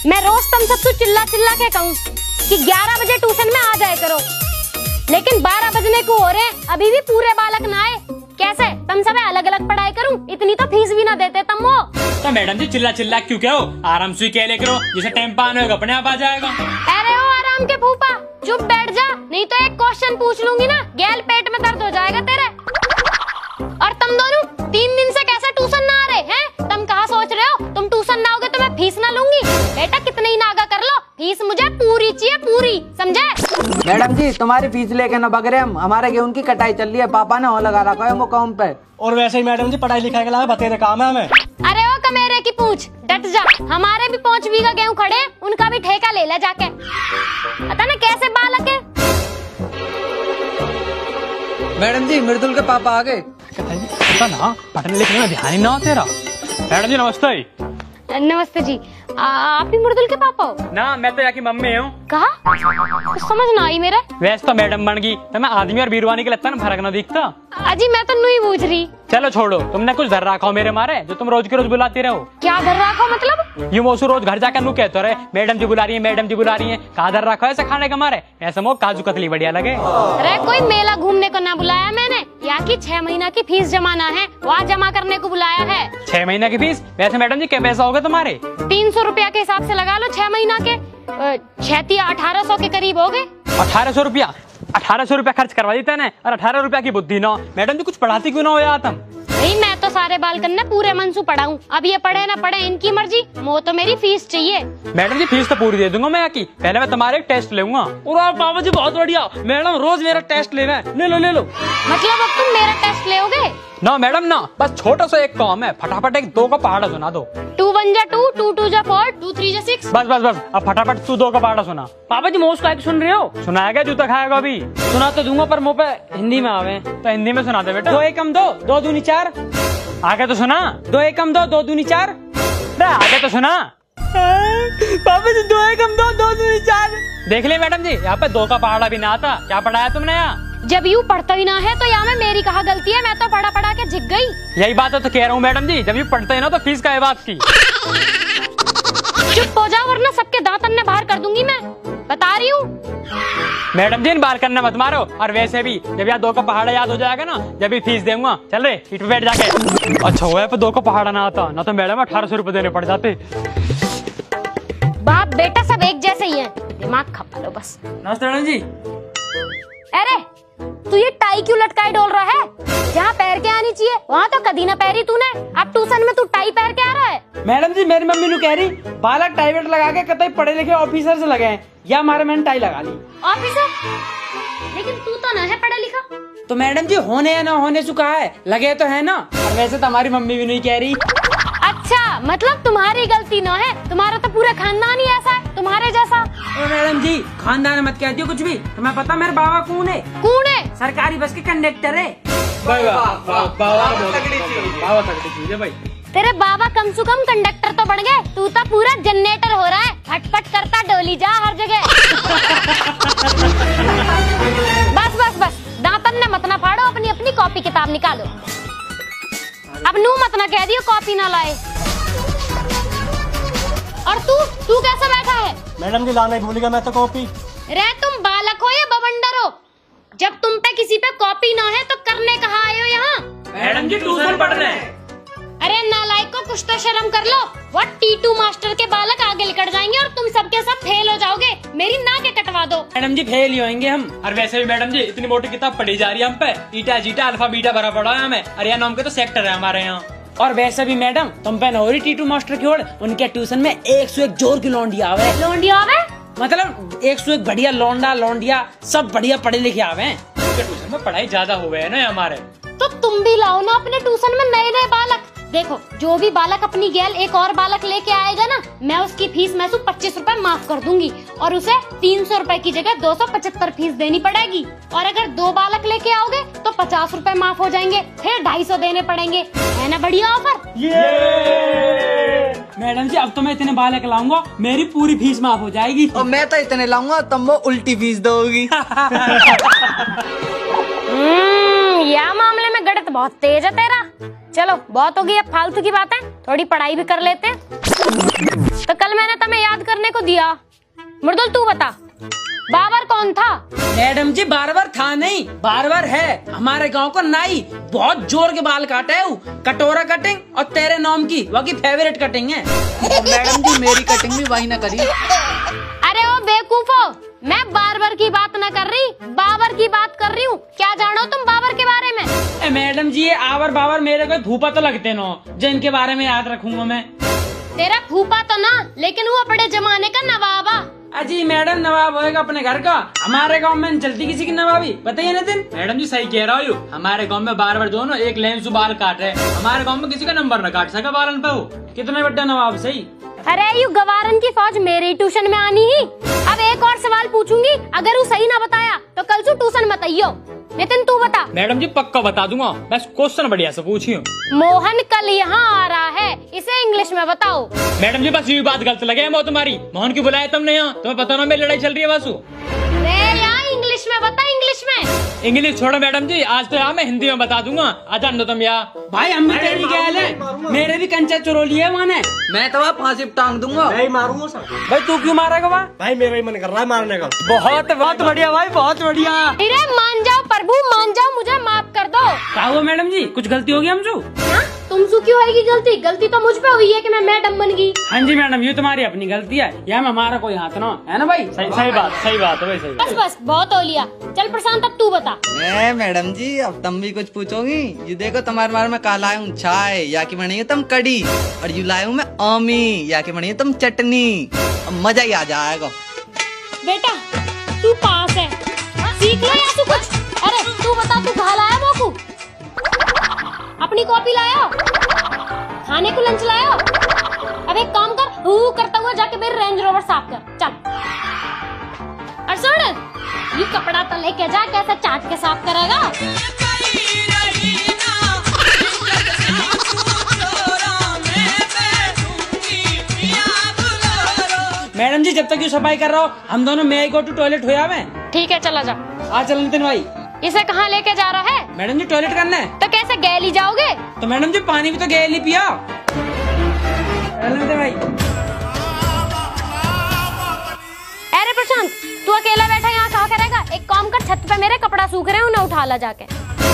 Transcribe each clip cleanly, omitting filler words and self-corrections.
मैं रोज तुम सबसे चिल्ला चिल्ला के कहूँ कि 11 बजे ट्यूशन में आ जाए करो, लेकिन 12 बजने को हो रहे अभी भी पूरे बालक ना आए। कैसे तुम सब अलग अलग पढ़ाई करूं? इतनी तो फीस भी ना देते तुम वो। तो मैडम जी चिल्ला चिल्ला क्यों कहो, आराम से कह ले करो, जैसे टाइम पान होगा अपने आप आ जाएगा। अरे ओ आराम के फूफा, चुप बैठ जा, नहीं तो एक क्वेश्चन पूछ लूंगी ना, गैल पेट में दर्द हो जाएगा तेरे। और तुम दोनों 3 दिन से कैसे ट्यूशन ना आ रहे हैं? तुम कहाँ सोच रहे हो तुम ट्यूशन ना आओगे तो मैं फीस ना लूंगी? बेटा कितने ही नागा कर लो, फीस मुझे पूरी चाहिए, पूरी, समझे? मैडम जी तुम्हारी फीस लेके न बग रहे हम, हमारे गेहूं की कटाई चल रही है, पापा ने हो लगा रखा है मुकाम पे। और वैसे ही मैडम जी पढ़ाई लिखाई के अलावा बतेरे काम है हमें। अरे ओ कमेरे की पूछ, डट जा, हमारे भी 5 बीघा गेहूं खड़े, उनका भी ठेका ले ले जाके। पता ना कैसे बालक है। मैडम जी मृदुल के पापा आ गए। पता ना पढ़ने लिखने में ध्यान ही ना हो तेरा। मैडम जी नमस्ते। नमस्ते जी, आप ही मृदुल के पापा हो? ना मैं तो यहाँ की मम्मी हूँ। कहा? कुछ समझ ना आई मेरे। वैसे तो मैडम बन गई, तो मैं आदमी और बीरवानी के लगता ना फर्क ना दिखता। अजी मैं तो नहीं पूछ रही। चलो छोड़ो, तुमने कुछ धर रखा हो मेरे मारे जो तुम रोज के रोज बुलाती रहो। क्या धर रखा मतलब? ये मोसू रोज घर जाकर नू कहते रहे मैडम जी बुला रही है, मैडम जी बुला रही है। कहा धर रखा है ऐसे खाने का मारे? ऐसा मो काजू कतली बढ़िया लगे। अरे कोई मेला घूमने को ना बुलाया मैंने, यहाँ की 6 महीना की फीस जमाना है, वहाँ जमा करने को बुलाया है। 6 महीना की फीस? वैसे मैडम जी क्या पैसा होगा तुम्हारे? 300 रुपया के हिसाब से लगा लो, 6 महीना के 1800 के करीब हो गए। 1800 रुपया? 1800 रुपया खर्च करवा देते ना, और 18 रुपया की बुद्धि ना। मैडम जी कुछ पढ़ाती क्यों ना हो यार तुम? नहीं मैं तो सारे बालकन ने पूरे मन से पढ़ाऊं, अब ये पढ़े ना पढ़े इनकी मर्जी, वो तो मेरी फीस चाहिए। मैडम जी फीस तो पूरी दे दूंगा मैं यहाँ की, पहले मैं तुम्हारे एक टेस्ट लूंगा। और बाबा जी बहुत बढ़िया, मैडम रोज मेरा टेस्ट लेना है, ले लो ले लो। मतलब अब तुम मेरा टेस्ट लोगे? ना मैडम ना, बस छोटा सा एक काम है, फटाफट एक 2 का पहाड़ा सुना दो। 2 1 जा 2, 2 2 जा 4, 2 3 जा 6। बस बस बस, अब फटाफट तू 2 का पहाड़ा सुना। पापा जी मोस का सुन रहे हो? सुनाएगा जूता खाएगा अभी। सुना तो दूंगा पर मुँह पे हिंदी में आवे। तो हिंदी में सुना दे बेटा। 2 एकम 2, 2 दूनी 4। आगे तो सुना। 2 एकम 2, 2 दूनी 4। आगे तो सुना। पापा जी 2 एकम 2, 2 दूनी 4। देख लिया मैडम जी, यहाँ पे 2 का पहाड़ा भी ना आता। क्या पढ़ाया तुमने यहाँ? जब यूँ पढ़ता ही ना है तो यहाँ में मेरी कहाँ गलती है? मैं तो पढ़ा पढ़ा के झिक गई। यही बात तो कह रहा हूँ मैडम जी, जब ये पढ़ते हैं ना तो फीस का है बात की। चुप हो जाओ वरना सबके दांत अन्ने बाहर कर दूंगी मैं, बता रही हूँ। मैडम जी बार करना मत मारो, और वैसे भी जब यहाँ 2 का पहाड़ा याद हो जाएगा ना, जब भी फीस दूंगा। चल रे सीट पे बैठ जाके। अच्छा हुआ पे 2 का पहाड़ा ना आता, ना तो मैडम 1800 रुपए देने पड़ जाते। बाप बेटा सब एक जैसे ही हैं, दिमाग खपा लो बस। नमस्ते मैडम जी। अरे तू ये टाई क्यों लटकाए डोल रहा है? जहाँ पैर के आनी चाहिए वहाँ तो कदी ना पैरी तूने, अब ट्यूशन में तू टाई पैर के आ रहा है? मैडम जी मेरी मम्मी ने कह रही बालक टाई बेल्ट लगा के कतई पढ़े लिखे ऑफिसर से लगे हैं, या हमारे मैंने टाई लगा ली। ऑफिसर? लेकिन तू तो ना है पढ़ा लिखा। तो मैडम जी होने या ना होने से कहा है, लगे तो है ना। और वैसे तो हमारी मम्मी भी नहीं कह रही। अच्छा मतलब तुम्हारी गलती ना है, तुम्हारा तो पूरा खानदान ही ऐसा है तुम्हारे जैसा। मैडम जी खानदान मत कहती हो कुछ भी, तुम्हें पता मेरे बाबा कौन है? कौन है? सरकारी बस के कंडक्टर है। तेरे बाबा कम से कम कंडक्टर तो बन गए, तू तो पूरा जनरेटर हो रहा है, फटफट करता डोली जा हर जगह। बस बस बस, दांतन ने मत ना फाड़ो, अपनी अपनी कॉपी किताब निकालो। अब नू मत ना कह दियो कॉपी ना लाए। और तू कैसा बैठा है? मैडम जी लाना ही भूल गया मैं तो कॉपी। रे तुम बालक हो या बवंडर हो? जब तुम पे किसी पे कॉपी ना है तो करने कहाँ आए हो यहाँ? मैडम जी ट्यूशन पढ़ने। अरे नालायक को कुछ तो शर्म कर लो। वो T2 मास्टर के बालक आगे निकल जाएंगे और तुम सबके सब फेल हो जाओगे। मेरी नाक कटवा दो। मैडम जी फेल ही होंगे हम। और वैसे भी मैडम जी इतनी मोटी किताब पढ़ी जा रही है हम पे, ईटा जीटा अल्फा बीटा भरा पड़ा है हमें, और यह नाम के तो सेक्टर है हमारे यहाँ। और वैसे भी मैडम तुम पे हो रही T2 मास्टर की ओर, उनके ट्यूशन में 101 जोर की लौंडिया आवे। लौंडिया आवे? मतलब 101 बढ़िया लौंडा लौंडिया सब बढ़िया पढ़े लिखे आवे। ट्यूशन में पढ़ाई ज्यादा हो गए है ना हमारे। तो तुम भी लाओ ना अपने ट्यूशन में नए नए बालक। देखो जो भी बालक अपनी गैल एक और बालक लेके आएगा ना, मैं उसकी फीस में से 25 रुपए माफ कर दूंगी, और उसे 300 रुपए की जगह 275 फीस देनी पड़ेगी। और अगर 2 बालक लेके आओगे तो 50 रुपए माफ हो जाएंगे, फिर 250 देने पड़ेंगे। है ना बढ़िया ऑफर? मैडम जी अब तो मैं इतने बालक लाऊंगा, मेरी पूरी फीस माफ हो जाएगी। और मैं तो इतने लाऊंगा तुम वो उल्टी फीस दोगी। या मामले में गणित बहुत तेज है तेरा। चलो बहुत होगी अब फालतू की बातें, थोड़ी पढ़ाई भी कर लेते हैं। तो कल मैंने तुम्हें याद करने दिया। मुर्दुल तू बता, बाबर कौन था? मैडम जी बारबर था नहीं, बारबर है हमारे गांव का नाई। बहुत जोर के बाल काटे है, कटोरा कटिंग और तेरे नाम की वह की फेवरेट कटिंग है। मैडम जी मेरी कटिंग भी वही ना करी। अरे ओ बेवकूफो, मैं बारबर की बात न कर रही, बाबर की बात कर रही हूँ। क्या जानो तुम बाबर के बारे में? मैडम जी ये आवर बाबर मेरे कोई फूफा तो लगते न, जो इनके बारे में याद रखूंगा मैं। तेरा फूफा तो ना, लेकिन वो बड़े जमाने का नवाबा। अजी मैडम नवाब होएगा अपने घर का, हमारे गांव में चलती किसी की नवाबी, बताइए नितिन। मैडम जी सही कह रहा हूँ, हमारे गांव में बार जो ना एक लेंस बाल काट रहे, हमारे गांव में किसी का नंबर न काट सका बालन पे। वो कितने बड़ा नवाब सही। अरे यू गवारन की फौज मेरे ट्यूशन में आनी ही। अब एक और सवाल पूछूंगी, अगर वो सही ना बताया तो कल से ट्यूशन मत आइयो। नितिन तू बता। मैडम जी पक्का बता दूंगा, बस क्वेश्चन बढ़िया से पूछियो। मोहन कल यहाँ आ रहा है, इसे इंग्लिश में बताओ। मैडम जी बस ये बात गलत लगे वो तुम्हारी, मोहन क्यों बुलाया तुमने यहाँ? तुम्हें पता ना मेरी लड़ाई चल रही है वासु। यहाँ इंग्लिश में बता, इंग्लिश में। इंग्लिश छोड़ो मैडम जी, आज तो यहाँ मैं हिंदी में बता दूंगा। आ जान दो तुम यहाँ। भाई हम भी तेरी गैल है, मेरे भी कंचा चुरोली है माने। मैं तो वहाँ फांसी पे टांग दूंगा। नहीं मारूंगा सर। भाई तू क्यों मारेगा वहाँ? भाई मेरा ही मन कर रहा है मारने का। बहुत बहुत बढ़िया भाई, बहुत बढ़िया। अरे मान जाओ प्रभु, मान जाओ, मुझे माफ कर दो। क्या हुआ मैडम जी, कुछ गलती होगी हमसे? तुमसे क्यों आएगी गलती? गलती तो मुझ पे हुई है कि मैं मैडम बन गई। हाँ जी मैडम, ये तुम्हारी अपनी गलती है, यहाँ में हमारा कोई हाथ ना है ना भाई। सही बात है भाई, सही। बस बस बहुत हो लिया। चल प्रशांत अब तू बता। मैडम जी अब तुम भी कुछ पूछोगी? ये देखो तुम्हारे बारे में कहा लाया हूँ चाय, या की बनी है तुम कड़ी, और यू लाया हूँ मैं आमी, या की बनी है तुम चटनी। अब मजा ही आ जाएगा। बेटा तू पास है, सीख लो या तू कुछ। अरे तू बता, तू कहाँ लाया मोकू? अपनी कॉपी लाया? खाने को लंच लाया? अब एक काम कर, हू करता हुआ जाके मेरी रेंज रोवर साफ कर। चल और सुन, ये कपड़ा तो लेके जा, कैसे चाट के साफ करेगा? मैडम जी जब तक ये सफाई कर रहा हो, हम दोनों मे आई गो टू टॉयलेट हो जावे। ठीक है चला जा। आ चल नितिन भाई। इसे कहाँ लेके जा रहा है? मैडम जी टॉयलेट करना है। तो कैसे गैली जाओगे? तो मैडम जी पानी भी तो गैल ही पिया। नितिन भाई। अरे प्रशांत तू अकेला बैठा यहाँ क्या करेगा? एक काम कर, छत पे मेरे कपड़ा सूख रहे हैं, उन्हें उठा ला जाके।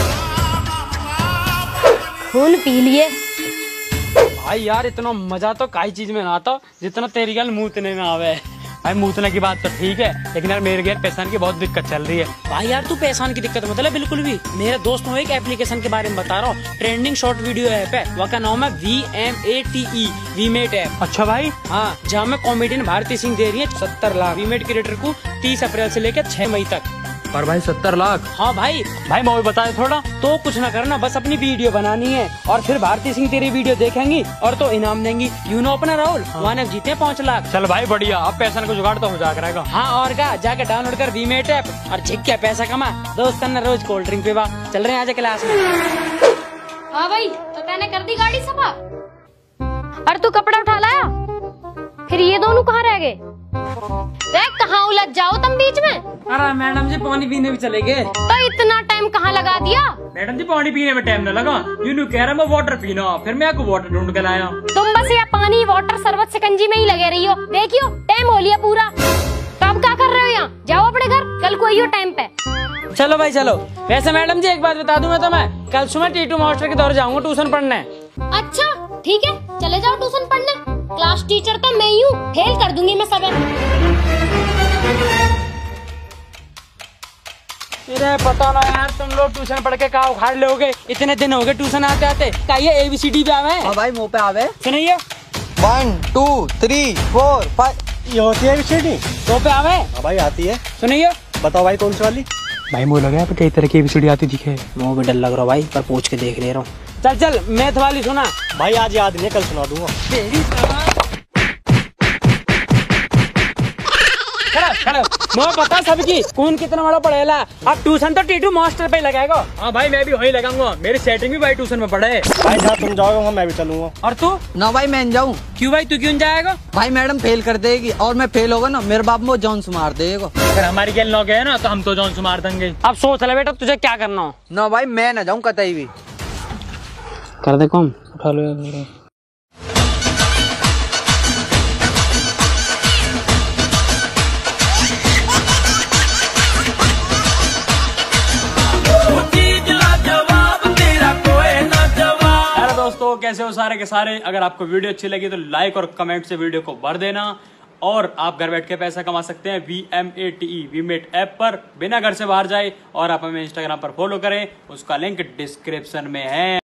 खून पी लिए। भाई यार इतना मजा तो काई चीज में ना आता जितना तेरी गल मूतने में आवे। भाई मूतने की बात तो ठीक है, लेकिन यार मेरे घर पैसा की बहुत दिक्कत चल रही है। भाई यार तू पैसा की दिक्कत मतलब बिल्कुल भी। मेरे दोस्त को एक एप्लीकेशन के बारे में बता रहा हूँ, ट्रेंडिंग शॉर्ट वीडियो ऐप है, वह का नाम है VMATE, वीमेट ऐप। अच्छा भाई। हाँ, जहाँ में कॉमेडियन भारती सिंह दे रही है 70 लाख वीमेट क्रिएटर को 30 अप्रैल से लेकर 6 मई तक। पर भाई 70 लाख? हाँ भाई। भाई मैं बताए थोड़ा तो कुछ ना करना, बस अपनी वीडियो बनानी है और फिर भारती सिंह तेरी वीडियो देखेंगी और तो इनाम देंगी। यू नो अपना राहुल, वहाँ जीते 5 लाख। चल भाई बढ़िया, अब पैसा को जुगाड़ तो हो जा करेगा। हाँ और क्या, जाके डाउनलोड कर वीमेट ऐप और झिक क्या पैसा कमा। दोस्त करना रोज कोल्ड ड्रिंक पे। चल रहे हैं आज क्लास में। हाँ भाई, तो मैंने कर दी गाड़ी सफा। और तू कपड़ा उठा लाया? फिर ये दोनों कहाँ रह गए? कहाँ उलझ जाओ तुम बीच में? अरे मैडम जी पानी पीने भी चले गए। तो इतना टाइम कहाँ लगा दिया? मैडम जी पानी पीने में टाइम न लगा, यूनू कह रहा मैं वाटर पीना, फिर मैं आपको वाटर ढूंढ के लाया। तुम बस ये पानी वाटर शरबत शिकंजी में ही लगे रही हो। देखियो टाइम हो लिया पूरा। तो अब क्या कर रहे हो यहाँ? जाओ अपने घर, कल को आइयो टाइम पे। चलो भाई चलो। वैसे मैडम जी एक बात बता दूं, मैं तो मैं कल सुबह टीटू मास्टर के दौर जाऊंगा ट्यूशन पढ़ने। अच्छा ठीक है, चले जाओ ट्यूशन पढ़ने। क्लास टीचर तो मैं ही हूँ, फेल कर दूंगी मैं सब। पता ना यार, तुम लोग ट्यूशन पढ़ के क्या उखाड़ लोगे? इतने दिन हो गए ट्यूशन आते आते। क्या ये ABCD पे आवे? हाँ भाई मुँह पे आवे। सुनिए 1 2 3 4 5 ये होती है ABCD? तो पे आवे? हाँ भाई आती है। सुनिए। बताओ भाई कौन सी वाली? भाई मुझे लगा कई तरह की ABCD आती दिखे। मुँह भी डर लग रहा भाई, पर पूछ के देख ले रहा हूँ। चल चल मैथ वाली सुना। भाई आज याद नहीं, कल सुना दूंगा। मैं पता सबकी कौन कितना बड़ा पढ़ेला। अब ट्यूशन तो टीटू मास्टर पे लगाएगा। हाँ भाई मैं भी वही लगाऊंगा, मेरी सेटिंग भी भाई ट्यूशन में पढ़े। भाई जहाँ तुम जाओगे मैं भी चलूंगा। और तू? ना भाई मैं जाऊँ। क्यों भाई, तू क्यों जाएगा? भाई मैडम फेल कर देगी और मैं फेल होगा ना, मेरे बाप में जॉन से मार देगा। अगर हमारी गेल न गए ना तो हम तो जॉन से मार देंगे। अब सोच ले बेटा तुझे क्या करना हो। ना भाई मैं ना जाऊँ कतई भी। कर दे कौन, उठा लो। कैसे हो सारे के सारे? अगर आपको वीडियो अच्छी लगी तो लाइक और कमेंट से वीडियो को भर देना। और आप घर बैठ के पैसा कमा सकते हैं VMATE ऐप पर, बिना घर से बाहर जाए। और आप हमें इंस्टाग्राम पर फॉलो करें, उसका लिंक डिस्क्रिप्शन में है।